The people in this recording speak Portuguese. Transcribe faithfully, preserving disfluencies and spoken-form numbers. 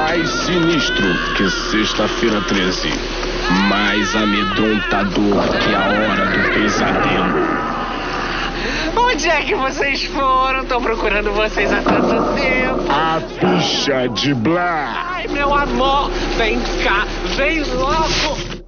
mais sinistro que sexta-feira treze. Mais amedrontador que a hora do pesadelo. Onde é que vocês foram? Tô procurando vocês há tanto tempo. A ficha de Blair. Ai, meu amor, vem cá, vem logo.